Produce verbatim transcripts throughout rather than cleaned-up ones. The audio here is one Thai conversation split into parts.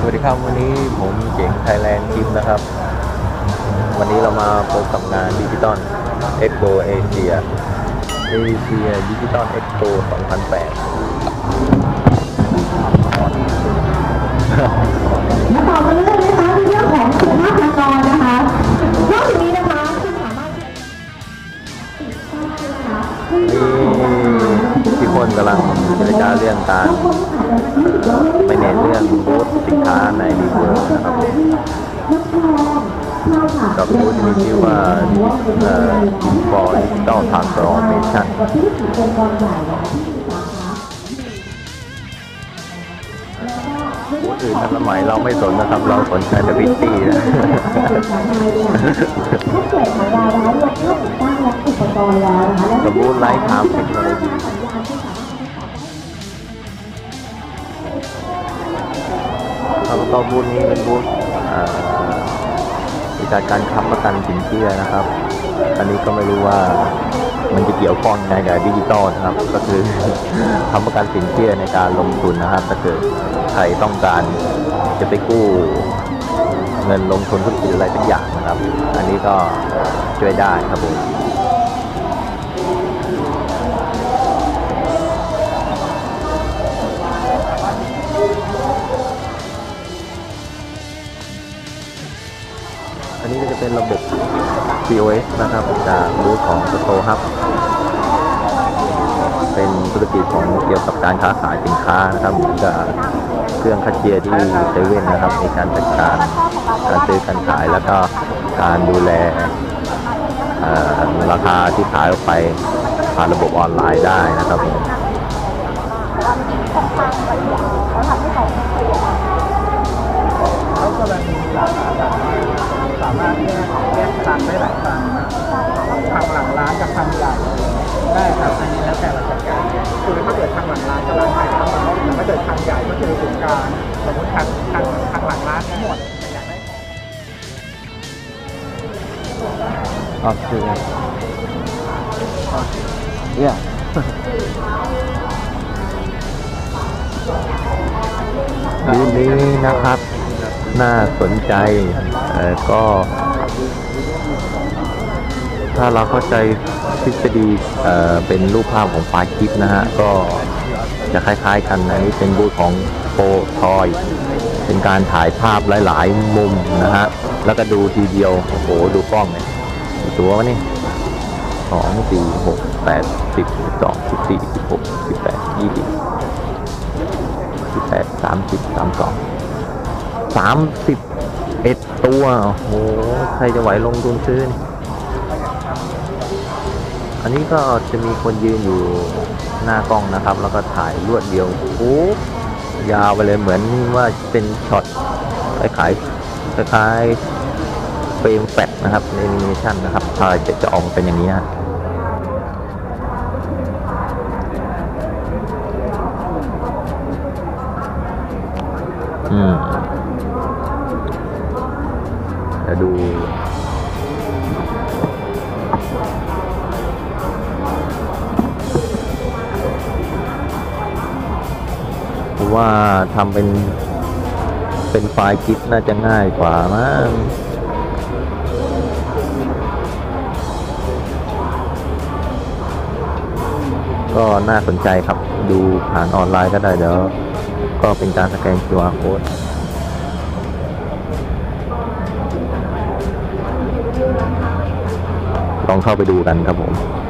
วัสดีครับวันนี้ผมเจ๋งไทยแลนด์ทีมนะครับวันนี้เรามาพบกับงานดิจิตอลเอ็กโปเอเชียเอเชียดิจิตอลเอ็กโปสองพันแปดมาต่อกันเลยนะคะในเรื่องของสุขภาพพลากรนะคะนอกจากนี้นะคะคุณสามารถนี่ที่คนกำลังเจรจาเรื่องการไม่เน้นเรื่องบูธสินค้าในดีเวอร์นะครับกับบูธที่มีชื่อว่าเอ่อ for digital transformation บูธอื่นทันสมัยเราไม่สนนะครับเราสนใจแต่บิตตี้นะกับบูธไลท์ไทม์เทคโนโลยีแล้วก็บูธนี้เป็นบูธบริการการค้ำประกันสินเชื่อนะครับอันนี้ก็ไม่รู้ว่ามันจะเกี่ยวข้องยังไงกับดิจิตอลนะครับก็คือค้ำประกันสินเชื่อในการลงทุนนะครับถ้าเกิดใครต้องการจะไปกู้เงินลงทุนธุรกิจอะไรสักอย่างนะครับอันนี้ก็ช่วยได้ครับผมอันนี้ก็จะเป็นระบบ พี โอ เอส นะครับจากบูธของ Store Hub เป็นธุรกิจของเกี่ยวกับการค้าขายสินค้านะครับเหมือนกับเครื่องคัดเชียร์ที่เซเว่นนะครับในการจัดการการซื้อการขายแล้วก็การดูแลราคาที่ขายออกไปผ่านระบบออนไลน์ได้นะครับผมเขากำลังมีสาขาแบบสามารถแยกแยกคลังได้หลายคลังทางหลังร้านกับทางใหญ่ได้ครับอันนี้แล้วแต่เราจัดการคือถ้าเกิดทางหลังร้านก็ร้านขายน้ำมันแต่ถ้าเกิดทางใหญ่ก็คือศูนย์กลางสมมติทางทางทางหลังร้านทั้งหมดอยากได้อ๋อคือเนี่ยบูธนี้นะครับน่าสนใจแต่ก็ถ้าเราเข้าใจทฤษฎีเอ่อเป็นรูปภาพของไฟล์คลิปนะฮะก็จะคล้ายๆกันอันนี้เป็นบูธของโปรทอยเป็นการถ่ายภาพหลายๆมุมนะฮะแล้วก็ดูทีเดียวโอ้โหดูกล้องเนี่ยตัววะนี่สองสี่หกแปดสิบสิบสองสิบสี่สิบหกสิบแปดยี่สิบสิบแปดสามสิบสามสองสามสิบเอ็ดตัวโอ้โหใครจะไหวลงทุนซื้อนี่อันนี้ก็จะมีคนยืนอยู่หน้ากล้องนะครับแล้วก็ถ่ายรวดเดียวโอ้ยาวไปเลยเหมือนว่าเป็นช็อตคล้ายๆคล้ายๆเฟรมแฟลชนะครับในแอนิเมชันนะครับถ่ายจะจะออกเป็นอย่างนี้ฮะอืมจะดูว่าทำเป็นเป็นไฟล์คลิปน่าจะง่ายกว่ามั้งก็น่าสนใจครับดูผ่านออนไลน์ก็ได้เดี๋ยวก็เป็นการสแกน คิว อาร์ code ลองเข้าไปดูกันครับผม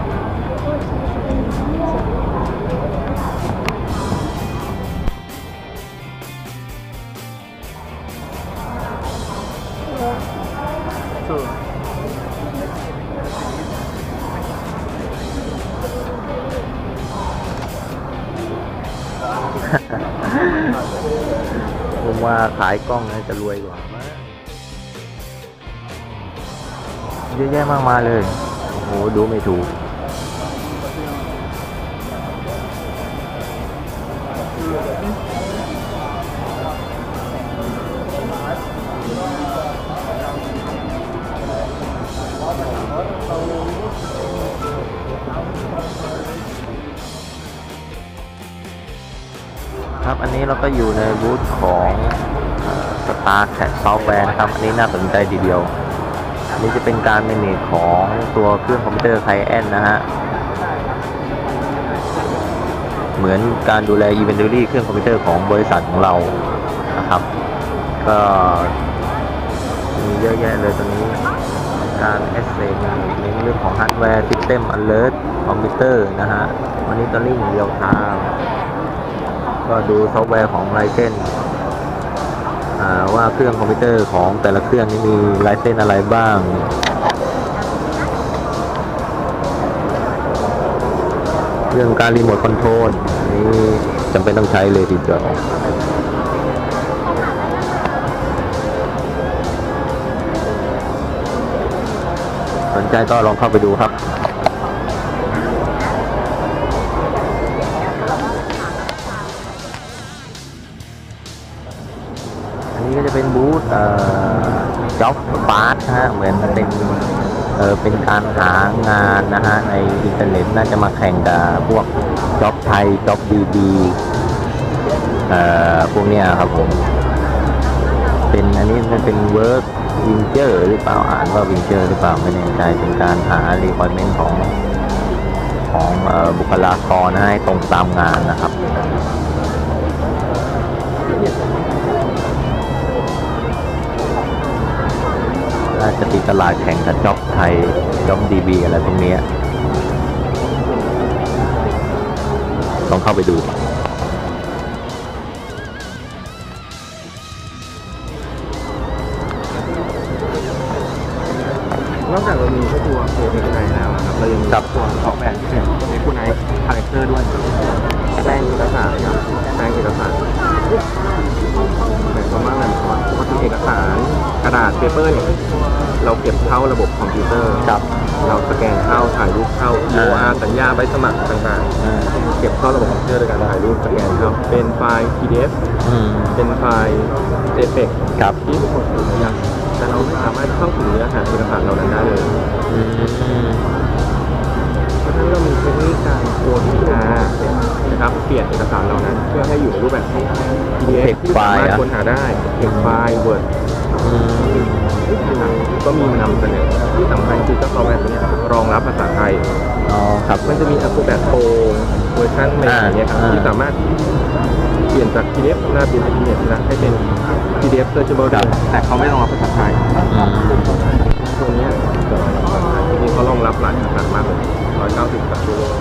ผมว่าขายกล้องน่าจะรวยกว่ามากเยอะแยะมากมายเลยโอ้โหดูไม่ถูกครับ อันนี้เราก็อยู่ในบูธของสตาร์แคทซอฟต์แวร์นะครับ อันนี้น่าสนใจทีเดียว อันนี้จะเป็นการเมเนจของตัวเครื่องคอมพิวเตอร์ไคแอนนะฮะ เหมือนการดูแล Inventory เครื่องคอมพิวเตอร์ของบริษัทของเรานะครับ ก็มีเยอะแยะเลยตรงนี้ การ เอส เอ ในเรื่องของ Hardware System Alert คอมพิวเตอร์นะฮะ Monitoring Real Time ก็ดูซอฟต์แวร์ของ Ryzen ว่าเครื่องคอมพิวเตอร์ของแต่ละเครื่องนี้มี Ryzen อะไรบ้างเรื่องการรีโมทคอนโทรลนี่จำเป็นต้องใช้เลยทีเดียวสนใจก็ลองเข้าไปดูครับอันนี้ก็จะเป็นบูธเอ่อ Job Bart ฮะเหมือนเป็นเออเป็นการหางานนะฮะในอินเทอร์เน็ตน่าจะมาแข่งกับพวก Job ไทย Job ดี ดี เอ่อพวกเนี้ยครับผมเป็นอันนี้มันเป็น Work Winger หรือเปล่าอ่านว่า Winger หรือเปล่าไม่แน่ใจเป็นการหา requirement ของของเอ่อบุคลากรให้ตรงตามงานนะครับน่าจะตีตลาดแข่งกับ Job ไทย Job ดี บี อะไรพวกนี้ลองเข้าไปดูนอกจากเรามีตัวเพจในคุณไอแล้วนะครับเรายังมีตัวซอฟต์แวร์ที่เป็นในคุณไอคาแรคเตอร์ด้วยแปลงเอกสารครับแปลงเอกสารหมายความว่าอะไรก่อนปกติเอกสารกระดาษเปเปอร์เนี่ยเราเก็บเข้าระบบคอมพิวเตอร์ครับเราสแกนเข้าถ่ายรูปเข้า โอ อาร์ สัญญาใบสมัครต่างๆเก็บเข้าระบบคอมพิวเตอร์โดยการถ่ายรูปสแกนเข้าเป็นไฟล์ พี ดี เอฟ เป็นไฟล์ เจ พี อี จีครับที่ทุกคนถือนะครับแต่เราไม่สามารถเข้าถึงเนื้อหาเอกสารเหล่านั้นได้เลยเพราะฉะนั้นเรามีเทคนิคการโอ ที อาร์ นะครับเปลี่ยนเอกสารเหล่านั้นเพื่อให้อยู่ในรูปแบบ พี ดี เอฟ ที่สามารถค้นหาได้เอกไฟล์ Word ก็มีนำเสนอที่สำคัญคือเจ้าซอฟต์แวร์ตัวนี้รองรับภาษาไทยอ๋อครับมันจะมี Acrobat Pro เวอร์ชันใหม่ๆเนี่ยครับที่สามารถเปลี่ยนจาก พี ดี เอฟ หน้าเป็น พี ดี เอฟ นะให้เป็น พี ดี เอฟ searchable ได้แต่เขาไม่รองรับภาษาไทยตัวนี้ทีนี้เขารองรับหลายภาษามากเลยหนึ่งร้อยเก้าสิบภาษา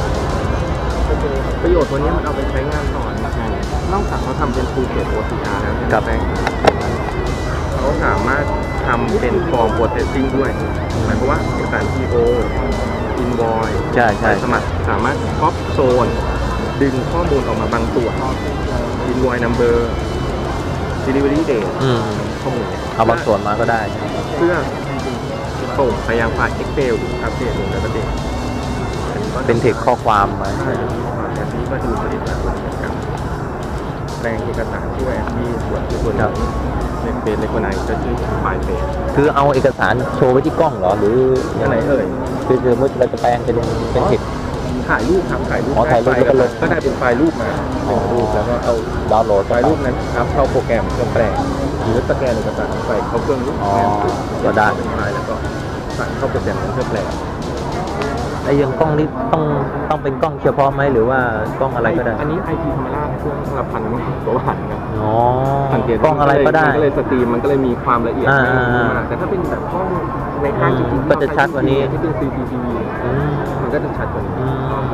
ประโยชน์ตัวนี้มันเอาไปใช้งานต่อนอกจากเขาทำเป็น full page โอ ที อาร์ แล้วเนี่ยเขาสามารถทำเป็น form processing ด้วยหมายความว่าเอกสาร พี โอ invoice ใช่ใช่สมัครสามารถ cop zone ดึงข้อมูลออกมาบางส่วน invoice number delivery date ข้อมูลเนี่ยเอาบางส่วนมาก็ได้เพื่อส่งไปยังไฟล์ Excel อัปเดตลงในประเด็นเป็นเทคข้อความมาแบบนี้ก็ดูผลิตภัณฑ์เหมือนกันแปลงเอกสารช่วยมีส่วนที่ส่วนในเฟซในคนไหนก็ชื่อไฟล์เฟซคือเอาเอกสารโชว์ไว้ที่กล้องเหรอหรือยังไงเอ่ยคือสมมติเราจะแปลงเป็นเป็นเทคถ่ายรูปครับถ่ายรูปถ่ายรูปก็เลยก็ได้เป็นไฟล์รูปมาเป็นรูปแล้วก็เอาดาวน์โหลดไฟล์รูปนั้นอัพเข้าโปรแกรมเครื่องแปลงหรือสแกนเอกสารใส่เข้าเครื่องรูปก็ได้เป็นไฟล์แล้วก็ใส่เข้าโปรแกรมเครื่องแปลงไอ้ยังกล้องนี้ต้องต้องเป็นกล้องเฉพาะไหมหรือว่ากล้องอะไรก็ได้อันนี้ ไอ พี Camera เครื่องละพันกว่าบาทครับอ๋อสังเกตกล้องอะไรก็ได้ก็เลยสตรีมมันก็เลยมีความละเอียดมากแต่ถ้าเป็นแบบกล้องในห้างจริงๆก็จะชัดกว่านี้ที่เป็น ซี ซี ที วี มันก็จะชัดกว่านี้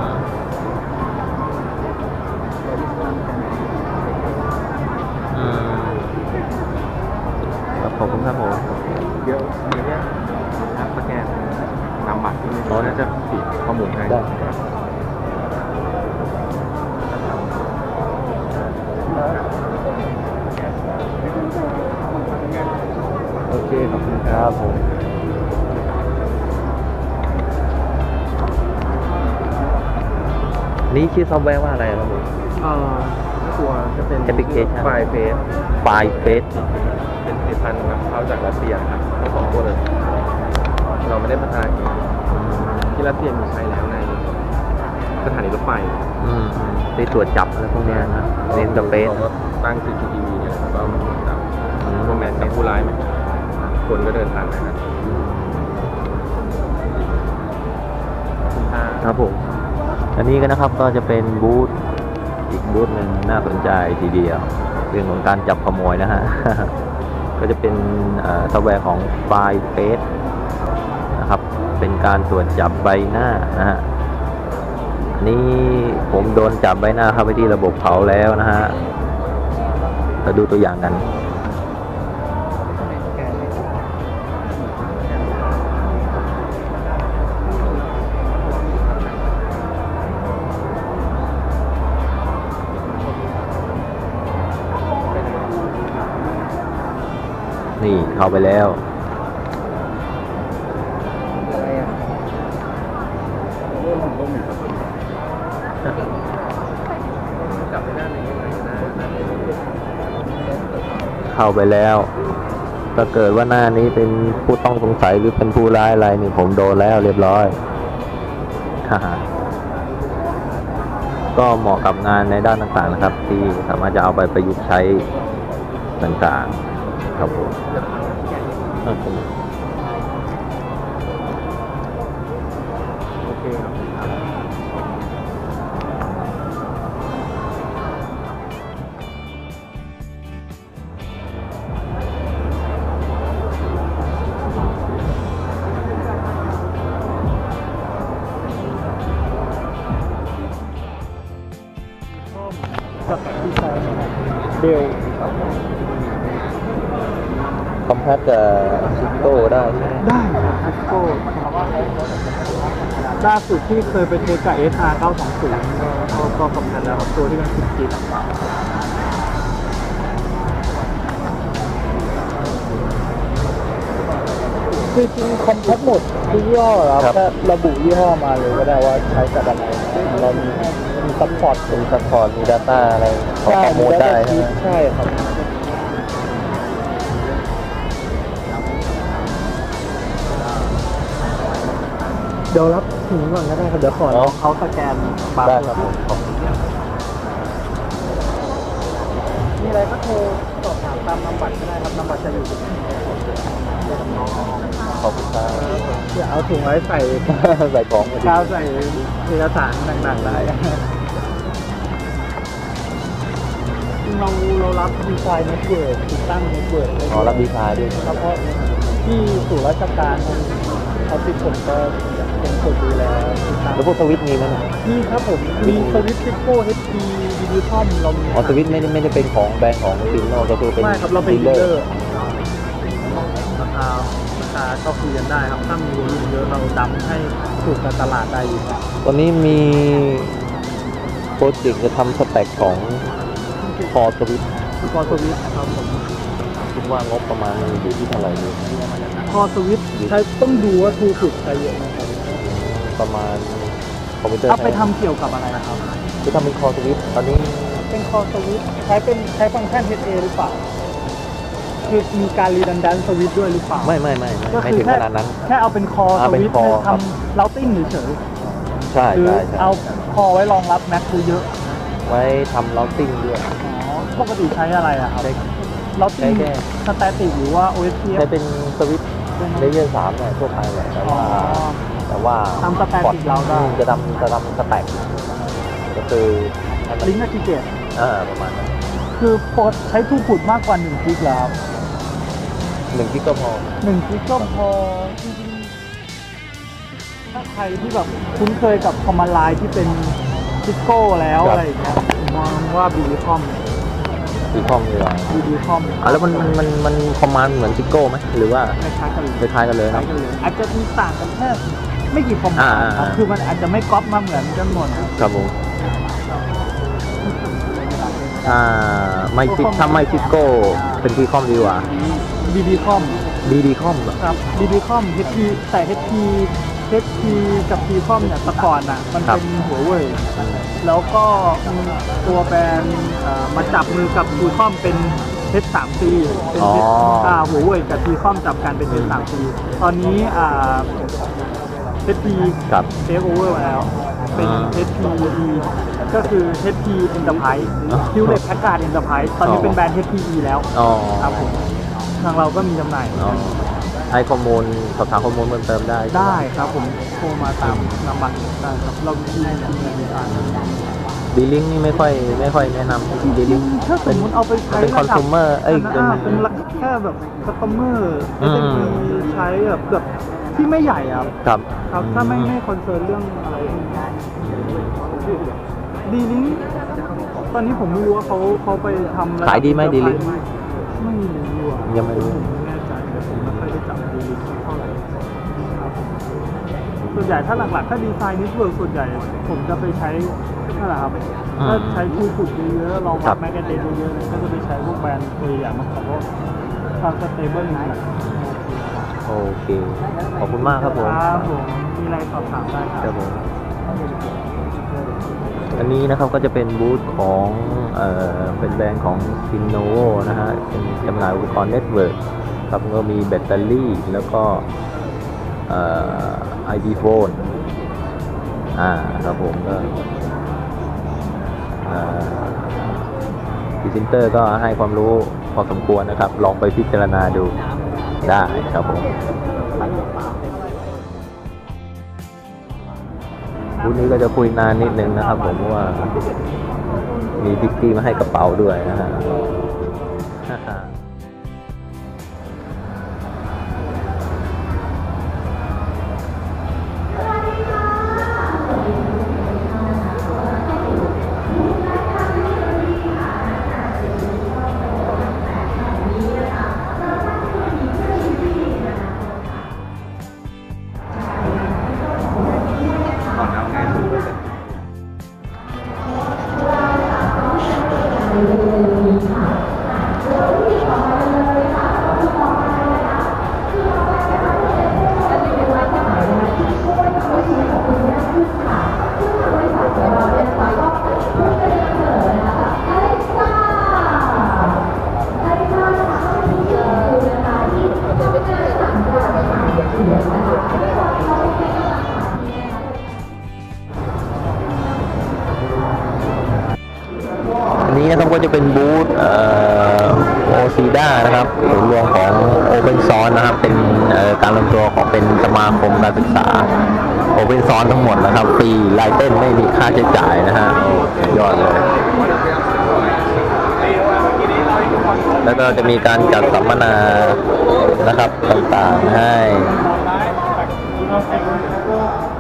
ขอบคุณครับผมเยอะมีเนี่ยสแกนนำบัตรที่นี่น่าจะปิดข้อมูลให้โอเคขอบคุณครับผมนี่ชื่อซอฟต์แวร์ว่าอะไรครับผมเอ่อตัวจะเป็นแอปพลิเคชันไฟล์เฟซไฟล์เฟซเป็นผลิตภัณฑ์นำเข้าจากรัสเซียครับทั้งสองตัวเลยเราไม่ได้พัฒนาเองที่รัสเซียมีใช้แล้วในสถานีรถไฟอืมที่ตรวจจับอะไรพวกเนี้ยนะเน้นกับเฟสเขาก็ตั้ง ซี ซี ที วี เนี่ยแล้วก็จับพวกแมนจับผู้ร้ายไหมคนก็เดินผ่านนะครับครับผมอันนี้ก็นะครับก็จะเป็นบูธอีกบูธหนึ่งน่าสนใจทีเดียวเรื่องของการจับขโมยนะฮะ ก็จะเป็นซอฟต์แวร์ของไฟล์เฟสนะครับเป็นการตรวจจับใบหน้านะฮะนี่ผมโดนจับใบหน้าเข้าไปที่ระบบเขาแล้วนะฮะมาดูตัวอย่างกันนี่เข้าไปแล้วเข้าไปแล้วถ้าเกิดว่าหน้านี้เป็นผู้ต้องสงสัยหรือเป็นผู้ร้ายอะไรนี่ผมโดนแล้วเรียบร้อย ก็เหมาะกับงานในด้านต่างๆนะครับ ที่สามารถจะเอาไปประยุกต์ใช้ต่างๆครับผมโอเคกับที่ใช้เดลคอมแพตกับซิโก้ได้ใช่ไหมได้ครับซิโก้ล่าสุดที่เคยไปเทสกับ เอส อาร์ เก้าสองศูนย์ก็ก็กำพันแล้วตัวที่มันสิบจิตคือจริงคอมแพตหมดทุกยี่ห้อครับแค่ระบุยี่ห้อมาเลยก็ได้ว่าใช้กับอะไรเรามีมีซัพพอร์ตมีซัพพอร์ตมี Data อะไรขอข้อมูลได้ใช่ไหมใช่ครับเดี๋ยวรับถึงก่อนก็ได้ครับเดี๋ยวขอเขาสแกนบาร์ได้โค้ดครับผมขอบคุณมีอะไรก็โทรสอบถามตามนามบัตรก็ได้ครับนามบัตรจะอยู่ตรงนี้ขอบคุณครับเดี๋ยวเอาถุงไว้ใส่ใส่ของมาดีกาวใส่เอกสารต่างๆได้เราเรารับดีไซน์เน็ตเวิร์กติดตั้งเน็ตเวิร์กเลยอ๋อรับดีไซน์ด้วยครับเพราะที่ศูนย์ราชการเขาติดผมก็เป็นคนดูแลติดตั้งแล้วพวกสวิตช์มีไหมเนี่ยมีครับผมมีสวิตซิโก้เอชพีดีดิคอมเรามีอ๋อสวิตช์ไม่ได้ไม่ได้เป็นของแบรนด์ของซินโนก็คือเป็นไม่ครับเราเป็นดีดีลลเลเลออร์ร์ราคาราคาก็คุยกันได้ครับถ้ามีวอลุ่มเยอะเราดั้มให้ถูกกับตลาดได้อยู่ครับตอนนี้มีโปรเจกต์จะทำสเปคของคอสวิตช์คอสวิตครับผมคิดว่างบประมาณอยู่ที่เท่าไหร่ดีคอสวิตใช้ต้องดูว่าทูสุดใช้เยอะไหมครับประมาณคอมพิวเตอร์เอาไปทำเกี่ยวกับอะไรนะครับจะทำเป็นคอสวิตช์ตอนนี้เป็นคอสวิตใช้เป็นใช้ฟังก์ชัน เอช เอ หรือเปล่าคือมีการรีดันดันสวิตด้วยหรือเปล่าไม่ไม่ไม่ไม่ก็ไม่คือถึงแค่ขนาดนั้นแค่เอาเป็นคอสอ่าเป็นวิตคอให้ครับทำเราติ้งเฉยใช่ๆคือใช่ใช่เอาคอไว้รองรับแม็กคือเยอะไว้ทำเราติ้งด้วยอ๋อปกติใช้อะไรอะครับใช้เราติ้งใช้แค่สแตติกหรือว่า โอ เอส พี เอฟใช้เป็นสวิตช์เลเยอร์สามเนี่ยทั่วไปแหละแต่อ๋อว่าแต่ว่าทำสแตติกเราได้จะทำจะทำสแต็กก็คือให้มันลิงก์อะคิเกตอ่าประมาณนั้นคือปกติใช้ทูพุดมากกว่าหนึ่งกิกแล้วหนึ่งกิกก็พอหนึ่งกิกก็พอจริงๆถ้าใครที่แบบคุ้นเคยกับคอมมานด์ไลน์ที่เป็นซิโก้แล้วอะไรอย่างเงี้ยผมมองว่าบีดีคอมอีคอมดีกว่าบีดีคอมอ่ะแล้วมันมันมันมันคอมมานด์เหมือนซิโก้ไหมหรือว่าคล้ายๆกันเลยคล้ายๆกันเลยคล้านะยกันเลยอาจจะมีต่างกันแค่ไม่กี่คอมมานด์อ่าครับอ่าคือมันอาจจะไม่ก๊อปมาเหมือนกันหมดครับครับผมถ้าไม่ซิถ้าไม่ซิโก้เป็นทีคอมดีกว่าบีดีคอมดีดีคอมเหรอครับบีดีคอม เอช พี แต่ เอช พี เอช พี กับ ที คอมเนี่ยแต่ก่อนอ่ะมันเป็นหัวเว่ยแล้วก็มีตัวแบรนด์เอ่อมาจับมือกับ ที คอมเป็น เอช สาม ซี เป็นอ๋ออ่าหัวเว่ยกับ ที คอมจับกันเป็น เอช สาม ซี ตอนนี้อ่า เอช พีครับเทคโอเวอร์มาแล้วเป็นอ่าเอช พี อี ก็คือ เอช พี Enterprise อ๋อ Hewlett Packard Enterprise ตอนนี้เป็นแบรนด์ เอช พี อี แล้วอ๋อครับผมทางเราก็มีจำหน่ายอ๋อให้ข้อมูลสอบถามข้อมูลเพิ่มเติมได้ใช่หมได้ครับผมโทรมาตามนำบัตรได้ครับเราทีมทีมงานดีไซน์ดีลิงนี่ไม่ค่อยไม่ค่อยแนะนำดีลิงถ้าสมมติเอาไปใช้เป็นคอน sumer เอ้ยเป็นเป็นเป็นแค่แบบคัสตอมเมอร์อืเอมส เอ็ม อี ใช้แบบแบบที่ไม่ใหญ่อะครับครับถ้าไม่ไม่คอนเซิร์นเรื่องอะไรดีลิงตอนนี้ผมไม่รู้ว่าเขาเขาไปทำระบขายดีไหม D-Link ไม่รู้อะยังไม่รู้ผไม่แน่ใจแต่ผมไม่ค่อยได้จับดีลิงเท่าไหร่ครับส่วนใหญ่ถ้าหลักๆถ้าดีไซน์นิสเวิร์กส่วนใหญ่ ผมจะไปใช้นั่นแหละครับอืมถ้าใช้คูขุดเยอะๆลองครัวับดแมกกาเดนเยอะๆก็จะไปใช้พวกแบรนด์ตัวใหญ่มาขอว่าความสเตเบิลนี่แหละโอเค ขอบคุณมากครับผมครับผมมีอะไรสอบถามได้คครัรับบ ผม อันนี้นะครับก็จะเป็นบูธของเอ่อเป็นแบรนด์ของ Lenovo นะฮะเป็นจำหน่ายอุปกรณ์เน็ตเวิร์กครับก็มีแบตเตอรี่แล้วก็เอ่อ ไอ พี Phone อ่าครับผมก็พรีเซนเตอร์ก็ให้ความรู้พอสมควรนะครับ ลองไปพิจารณาดูได้ครับผมบูธนี้ก็จะคุยนานนิดนึงนะครับผมเพราะว่ามีพิกกี้มาให้กระเป๋าด้วยนะฮะ อันนี้นะครับก็จะเป็นบูธเอ่อโอซีด้านะครับศูนย์รวมของ Open Source นะครับเป็นเอ่อการรวมตัวของเป็นสมาคมการศึกษา Open Source ทั้งหมดนะครับฟรีไลเต้นไม่มีค่าใช้จ่ายนะฮะยอดเลย แล้วก็จะมีการจัดสัมมนานะครับต่างๆให้